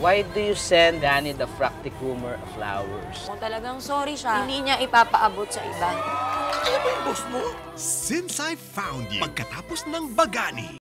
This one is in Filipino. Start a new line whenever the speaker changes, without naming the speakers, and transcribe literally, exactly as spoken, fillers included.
Why do you send Danny the Fracticummer flowers?
Kung talagang sorry siya, hindi niya ipapaabot sa iba.
Kaya ba yung boss mo? Since I found you, pagkatapos ng Bagani.